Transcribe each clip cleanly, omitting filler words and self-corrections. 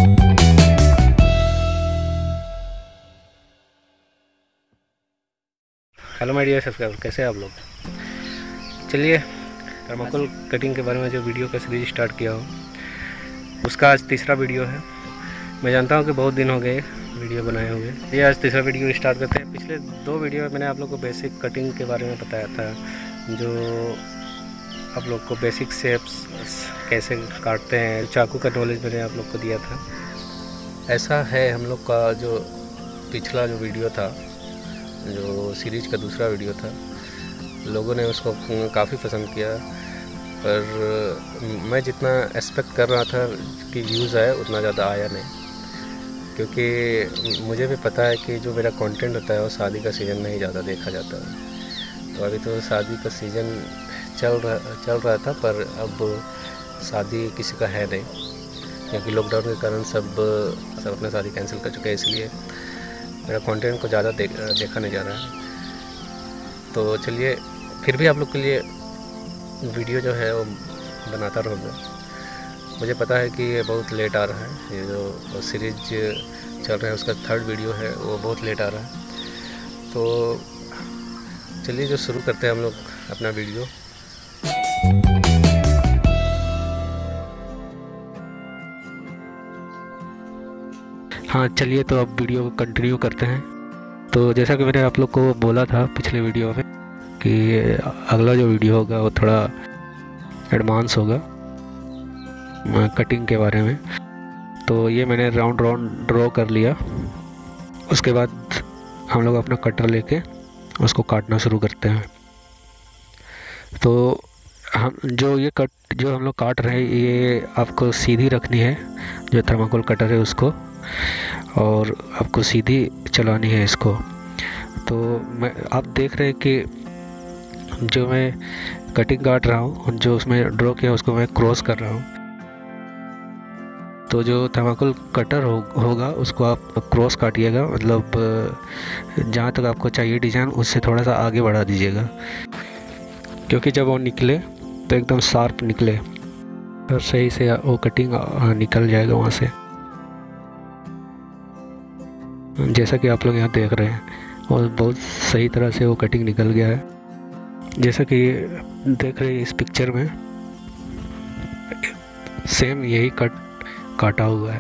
Hello my dear subscriber, कैसे हैं आप लोग। चलिए, थर्माकोल कटिंग के बारे में जो वीडियो का सीरीज स्टार्ट किया हो उसका आज तीसरा वीडियो है। मैं जानता हूं कि बहुत दिन हो गए वीडियो बनाए हुए, ये आज तीसरा वीडियो स्टार्ट करते हैं। पिछले 2 वीडियो में मैंने आप लोग को बेसिक कटिंग के बारे में बताया था, जो आप लोग को बेसिक शेप्स कैसे काटते हैं, चाकू का नॉलेज मैंने आप लोग को दिया था। ऐसा है हम लोग का जो पिछला जो वीडियो था, जो सीरीज का दूसरा वीडियो था, लोगों ने उसको काफ़ी पसंद किया, पर मैं जितना एक्सपेक्ट कर रहा था कि व्यूज़ आए उतना ज़्यादा आया नहीं, क्योंकि मुझे भी पता है कि जो मेरा कंटेंट होता है वो शादी का सीज़न में ही ज़्यादा देखा जाता है। तो अभी तो शादी का सीज़न चल रहा था, पर अब शादी किसी का है नहीं, क्योंकि लॉकडाउन के कारण सब अपना शादी कैंसिल कर चुके हैं, इसलिए मेरा कंटेंट को ज़्यादा देखा नहीं जा रहा है। तो चलिए, फिर भी आप लोग के लिए वीडियो जो है वो बनाता रहूँगा। मुझे पता है कि ये बहुत लेट आ रहा है, ये जो सीरीज चल रहा है उसका 3rd वीडियो है वो बहुत लेट आ रहा है। तो चलिए जो शुरू करते हैं हम लोग अपना वीडियो। हाँ चलिए, तो अब वीडियो को कंटिन्यू करते हैं। तो जैसा कि मैंने आप लोग को बोला था पिछले वीडियो में कि अगला जो वीडियो होगा वो थोड़ा एडवांस होगा कटिंग के बारे में। तो ये मैंने राउंड ड्रॉ कर लिया। उसके बाद हम लोग अपना कटर लेके उसको काटना शुरू करते हैं। तो हम जो हम लोग काट रहे हैं, ये आपको सीधी रखनी है, जो थर्माकोल कटर है उसको, और आपको सीधी चलानी है इसको। तो आप देख रहे हैं कि जो मैं कटिंग काट रहा हूँ, जो उसमें ड्रॉ किया उसको मैं क्रॉस कर रहा हूँ। तो जो थर्माकोल कटर होगा उसको आप क्रॉस काटिएगा, मतलब जहाँ तक आपको चाहिए डिज़ाइन उससे थोड़ा सा आगे बढ़ा दीजिएगा, क्योंकि जब वो निकले तो एकदम शार्प निकले और सही से वो कटिंग निकल जाएगा वहाँ से। जैसा कि आप लोग यहाँ देख रहे हैं, और बहुत सही तरह से वो कटिंग निकल गया है। जैसा कि देख रहे हैं इस पिक्चर में, सेम यही काटा हुआ है।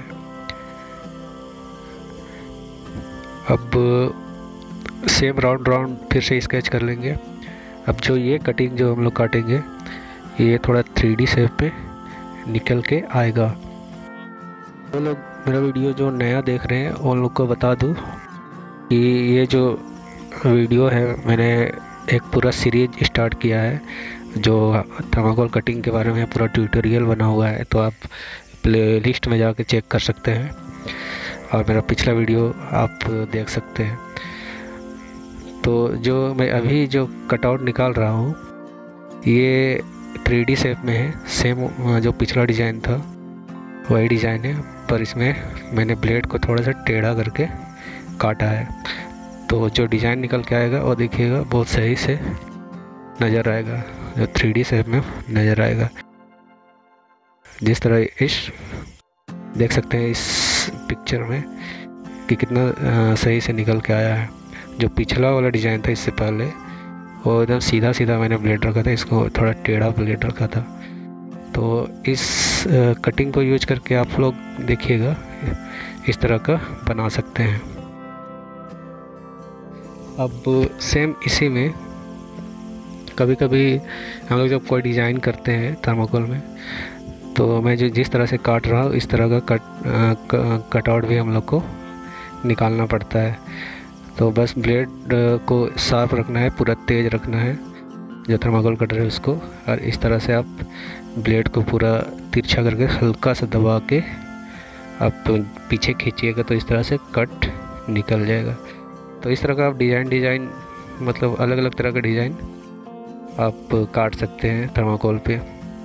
अब सेम राउंड फिर से स्केच कर लेंगे। अब जो ये कटिंग जो हम लोग काटेंगे, ये थोड़ा 3D शेप पे निकल के आएगा। वो लोग मेरा वीडियो जो नया देख रहे हैं उन लोग को बता दूं कि ये जो वीडियो है, मैंने एक पूरा सीरीज स्टार्ट किया है जो थर्माकोल कटिंग के बारे में पूरा ट्यूटोरियल बना हुआ है। तो आप प्लेलिस्ट में जाके चेक कर सकते हैं और मेरा पिछला वीडियो आप देख सकते हैं। तो जो मैं अभी जो कटआउट निकाल रहा हूँ, ये 3D शेप में है। सेम जो पिछला डिज़ाइन था वही डिज़ाइन है, पर इसमें मैंने ब्लेड को थोड़ा सा टेढ़ा करके काटा है। तो जो डिज़ाइन निकल के आएगा वो देखिएगा बहुत सही से नज़र आएगा, जो 3D शेप में नज़र आएगा। जिस तरह इस देख सकते हैं इस पिक्चर में कि कितना सही से निकल के आया है। जो पिछला वाला डिज़ाइन था इससे पहले, वो एकदम सीधा मैंने ब्लेड रखा था, इसको थोड़ा टेढ़ा ब्लेड रखा था। तो इस कटिंग को यूज करके आप लोग देखिएगा इस तरह का बना सकते हैं। अब सेम इसी में कभी कभी हम लोग जब कोई डिज़ाइन करते हैं थर्माकोल में, तो मैं जिस तरह से काट रहा हूँ इस तरह का कटआउट भी हम लोग को निकालना पड़ता है। तो बस ब्लेड को शार्प रखना है, पूरा तेज़ रखना है जो थर्माकोल कटर है उसको, और इस तरह से आप ब्लेड को पूरा तिरछा करके हल्का सा दबा के आप पीछे खींचिएगा तो इस तरह से कट निकल जाएगा। तो इस तरह का आप डिज़ाइन मतलब अलग अलग तरह का डिज़ाइन आप काट सकते हैं थर्माकोल पे।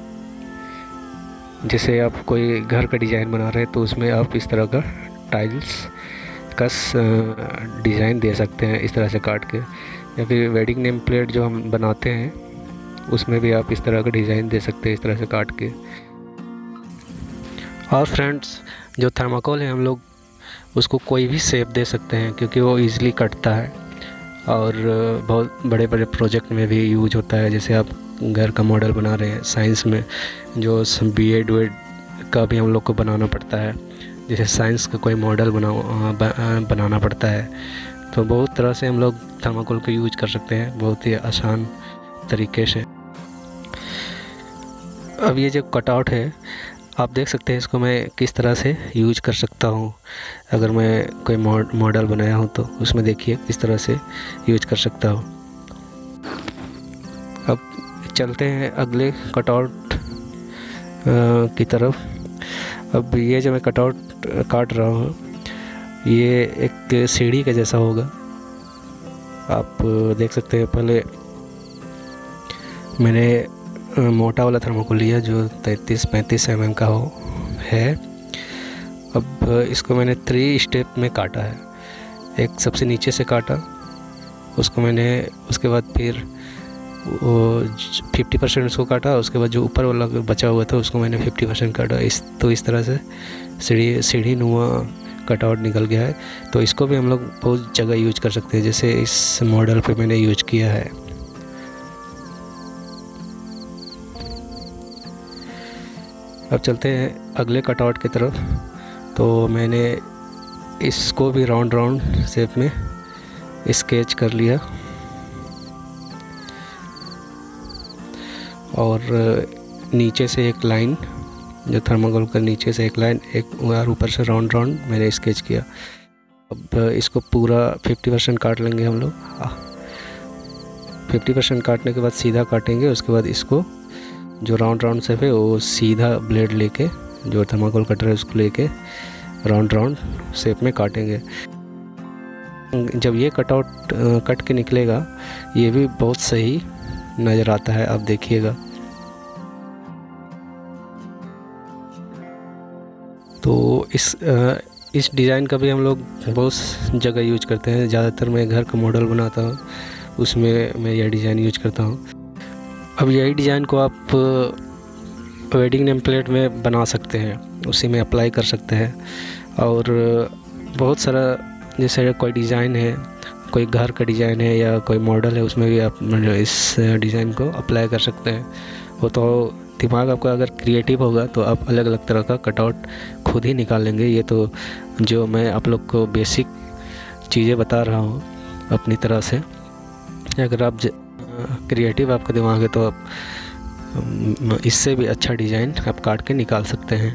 जैसे आप कोई घर का डिज़ाइन बना रहे हैं तो उसमें आप इस तरह का टाइल्स का डिज़ाइन दे सकते हैं इस तरह से काट के, या फिर वेडिंग नेम प्लेट जो हम बनाते हैं उसमें भी आप इस तरह का डिज़ाइन दे सकते हैं इस तरह से काट के। और फ्रेंड्स, जो थर्माकोल है हम लोग उसको कोई भी शेप दे सकते हैं क्योंकि वो ईज़िली कटता है और बहुत बड़े बड़े प्रोजेक्ट में भी यूज होता है। जैसे आप घर का मॉडल बना रहे हैं, साइंस में जो BEd का भी हम लोग को बनाना पड़ता है, जैसे साइंस का कोई मॉडल बनाना पड़ता है, तो बहुत तरह से हम लोग थर्माकोल को यूज कर सकते हैं बहुत ही आसान तरीके से। अब ये जो कटआउट है आप देख सकते हैं, इसको मैं किस तरह से यूज कर सकता हूँ। अगर मैं कोई मॉडल बनाया हूँ तो उसमें देखिए किस तरह से यूज कर सकता हूँ। अब चलते हैं अगले कटआउट की तरफ। अब ये जो मैं कटआउट काट रहा हूँ ये एक सीढ़ी के जैसा होगा, आप देख सकते हैं। पहले मैंने मोटा वाला थर्माकोल लिया जो 33-35 mm का है। अब इसको मैंने 3 स्टेप में काटा है। एक सबसे नीचे से काटा, उसको मैंने उसके बाद फिर वो 50% उसको काटा, उसके बाद जो ऊपर वाला बचा हुआ था उसको मैंने 50% काटा। इस तरह से सीढ़ी नुमा कटआउट निकल गया है। तो इसको भी हम लोग बहुत जगह यूज कर सकते हैं, जैसे इस मॉडल पे मैंने यूज किया है। अब चलते हैं अगले कटआउट की तरफ। तो मैंने इसको भी राउंड शेप में स्केच कर लिया और नीचे से एक लाइन, जो थर्माकोल का नीचे से एक लाइन, एक और ऊपर से राउंड मैंने स्केच किया। अब इसको पूरा 50% काट लेंगे हम लोग। 50% काटने के बाद सीधा काटेंगे, उसके बाद इसको जो राउंड शेप है वो सीधा ब्लेड लेके, जो थर्माकोल कटर है उसको लेके राउंड शेप में काटेंगे। जब ये कटआउट कट के निकलेगा ये भी बहुत सही नज़र आता है, आप देखिएगा। तो इस डिज़ाइन का भी हम लोग बहुत जगह यूज करते हैं। ज़्यादातर मैं घर का मॉडल बनाता हूँ, उसमें मैं यह डिज़ाइन यूज करता हूँ। अब यही डिज़ाइन को आप वेडिंग नेम प्लेट में बना सकते हैं, उसी में अप्लाई कर सकते हैं। और बहुत सारा, जैसे कोई डिज़ाइन है, कोई घर का डिज़ाइन है या कोई मॉडल है, उसमें भी आप इस डिज़ाइन को अप्लाई कर सकते हैं। वो तो दिमाग आपका अगर क्रिएटिव होगा तो आप अलग अलग तरह का कटआउट खुद ही निकाल लेंगे। ये तो जो मैं आप लोग को बेसिक चीज़ें बता रहा हूँ अपनी तरह से। अगर आप क्रिएटिव आपका दिमाग है तो आप इससे भी अच्छा डिज़ाइन आप काट के निकाल सकते हैं।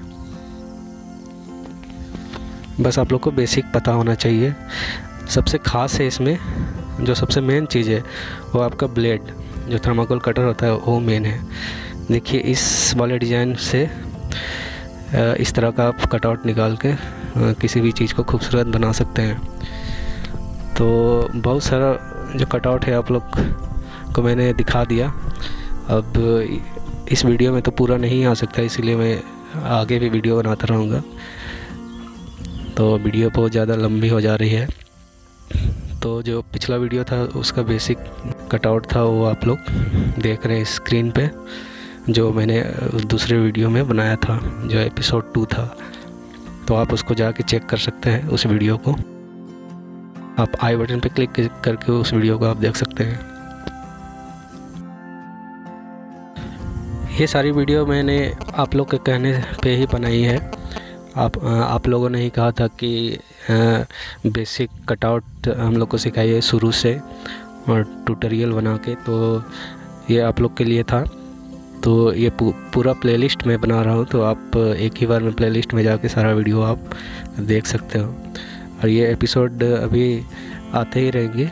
बस आप लोग को बेसिक पता होना चाहिए। सबसे ख़ास है इसमें, जो सबसे मेन चीज़ है वो आपका ब्लेड, जो थर्माकोल कटर होता है वो मेन है। देखिए इस वाले डिज़ाइन से इस तरह का आप कटआउट निकाल के किसी भी चीज़ को खूबसूरत बना सकते हैं। तो बहुत सारा जो कटआउट है आप लोग को मैंने दिखा दिया। अब इस वीडियो में तो पूरा नहीं आ सकता, इसीलिए मैं आगे भी वीडियो बनाता रहूँगा। तो वीडियो बहुत ज़्यादा लंबी हो जा रही है। तो जो पिछला वीडियो था उसका बेसिक कटआउट था वो आप लोग देख रहे हैं स्क्रीन पे, जो मैंने दूसरे वीडियो में बनाया था, जो एपिसोड 2 था। तो आप उसको जाके चेक कर सकते हैं उस वीडियो को। आप आई बटन पे क्लिक करके उस वीडियो को आप देख सकते हैं। ये सारी वीडियो मैंने आप लोग के कहने पे ही बनाई है। आप लोगों ने ही कहा था कि बेसिक कटआउट हम लोग को सिखाइए शुरू से और ट्यूटोरियल बना के, तो ये आप लोग के लिए था। तो ये पूरा प्लेलिस्ट में बना रहा हूँ, तो आप एक ही बार में प्लेलिस्ट में जाके सारा वीडियो आप देख सकते हो। और ये एपिसोड अभी आते ही रहेंगे।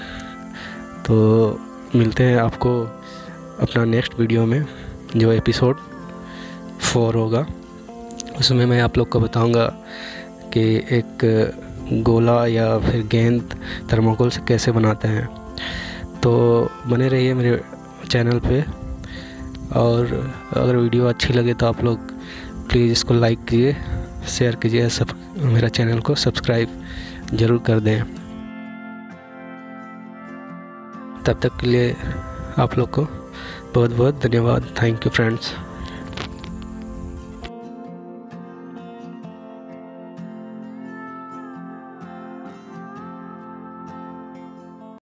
तो मिलते हैं आपको अपना नेक्स्ट वीडियो में, जो एपिसोड 4 होगा। उसमें मैं आप लोग को बताऊंगा कि एक गोला या फिर गेंद थर्माकोल से कैसे बनाते हैं। तो बने रहिए मेरे चैनल पे, और अगर वीडियो अच्छी लगे तो आप लोग प्लीज़ इसको लाइक कीजिए, शेयर कीजिए, मेरा चैनल को सब्सक्राइब ज़रूर कर दें। तब तक के लिए आप लोग को बहुत बहुत धन्यवाद। Thank you friends.